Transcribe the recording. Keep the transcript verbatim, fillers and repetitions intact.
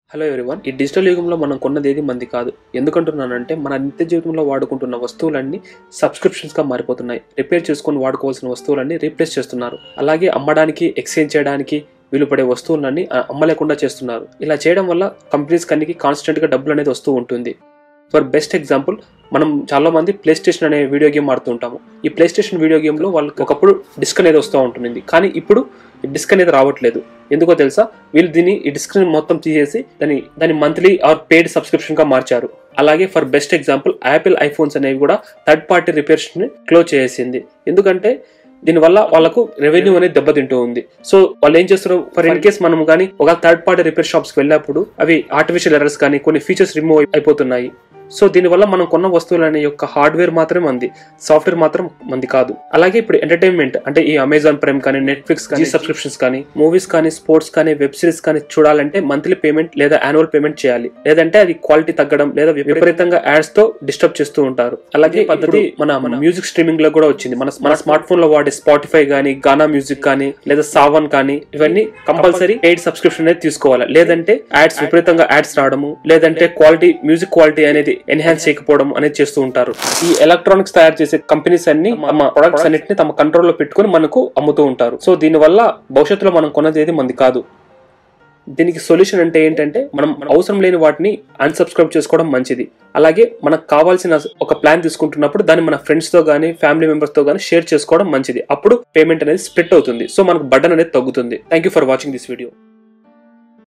Hello everyone, ఈ digital యుగంలో మనం కొన్నది ఏది మంది కాదు. ఎందుకంటున్నానంటే మన నిత్య జీవితంలో వాడుకుంటున్న వస్తువులన్నీ సబ్స్క్రిప్షన్స్గా మారిపోతున్నాయి. రిపేర్ చేసుకొని వాడుకోవాల్సిన వస్తువులన్నీ రీప్లేస్ చేస్తున్నారు. అలాగే అమ్మడానికి, ఎక్స్చేంజ్ చేయడానికి వీలు పడే వస్తువులన్నీ అమ్మలేకుండా చేస్తున్నారు. ఇలా చేయడం వల్ల కంపెనీస్ కన్నీ కాన్స్టెంట్గా డబ్బులు అనేది వస్తూ ఉంటుంది. ఫర్ బెస్ట్ ఎగ్జాంపుల్, మనం చాలా మంది ప్లే స్టేషన్ అనే వీడియో గేమ్ ఆడుతూ ఉంటాము. ఈ ప్లే స్టేషన్ వీడియో గేమ్లో వాళ్ళకి ఒకప్పుడు డిస్క్ అనేది వస్తూ ఉంటుంది, కానీ ఇప్పుడు డిస్క్ అనేది రావట్లేదు. ఎందుకో తెలుసా? వీళ్ళు దీన్ని ఈ డిస్క్ మొత్తం తీసేసి దాని దాని మంత్లీ ఆర్ పెయిడ్ సబ్స్క్రిప్షన్ గా మార్చారు. అలాగే for best example, Apple iPhones అనేవి కూడా థర్డ్ పార్టీ రిపేర్స్ ని క్లోజ్ చేసేసింది. ఎందుకంటే దీనివల్ల వాళ్ళకు రెవెన్యూ అనేది దెబ్బతింటూ ఉంది. సో వాళ్ళు ఏం చేస్తారు, ఫర్ ఇన్ కేస్ మనం కానీ ఒక థర్డ్ పార్టీ రిపేర్ షాప్స్ కి వెళ్ళినప్పుడు అవి ఆర్టిఫిషియల్ ఎర్రర్స్ కానీ కొన్ని ఫీచర్స్ రిమూవ్ అయిపోతున్నాయి. సో దీనివల్ల మనం కొన్న వస్తువులనే యొక్క హార్డ్వేర్ మాత్రమే మంది, సాఫ్ట్వేర్ మాత్రం మంది కాదు. అలాగే ఇప్పుడు ఎంటర్టైన్మెంట్ అంటే ఈ అమెజాన్ ప్రైమ్ కానీ, నెట్ఫ్లిక్స్ కానీ, సబ్స్క్రిప్షన్స్ కానీ, మూవీస్ కానీ, స్పోర్ట్స్ కానీ, వెబ్ సిరీస్ కానీ చూడాలంటే మంత్లీ పేమెంట్ లేదా యాన్యువల్ పేమెంట్ చేయాలి. లేదంటే అది క్వాలిటీ తగ్గడం లేదా విపరీతంగా యాడ్స్ తో డిస్టర్బ్ చేస్తూ ఉంటారు. అలాగే పద్ధతి మన మన మ్యూజిక్ స్ట్రీమింగ్ లో కూడా వచ్చింది. మన మన స్మార్ట్ ఫోన్ లో వాడే స్పాటిఫై కానీ, గానా మ్యూజిక్ కానీ, లేదా సావన్ కానీ, ఇవన్నీ కంపల్సరీ పెయిడ్ సబ్స్క్రిప్షన్ అనేది తీసుకోవాలి. లేదంటే యాడ్స్ విపరీతంగా యాడ్స్ రావడము, లేదంటే క్వాలిటీ మ్యూజిక్ క్వాలిటీ అనేది ఎన్హాన్స్ చేయకపోవడం అనేది చేస్తూ ఉంటారు. ఈ ఎలక్ట్రానిక్స్ తయారు చేసే కంపెనీస్ అన్ని తమ ప్రొడక్ట్స్ అన్నిటిని తమ కంట్రోల్లో పెట్టుకుని మనకు అమ్ముతూ ఉంటారు. సో దీనివల్ల భవిష్యత్తులో మనం కొన్నది ఏది మంది కాదు. దీనికి సొల్యూషన్ అంటే ఏంటంటే, మనం అవసరం లేని వాటిని అన్సబ్స్క్రైబ్ చేసుకోవడం మంచిది. అలాగే మనకు కావాల్సిన ఒక ప్లాన్ తీసుకుంటున్నప్పుడు దాన్ని మన ఫ్రెండ్స్ తో కానీ, ఫ్యామిలీ మెంబర్స్ తో కానీ షేర్ చేసుకోవడం మంచిది. అప్పుడు పేమెంట్ అనేది స్ప్లిట్ అవుతుంది. సో మనకు బర్డెన్ అనేది తగ్గుతుంది. Thank you for watching this video.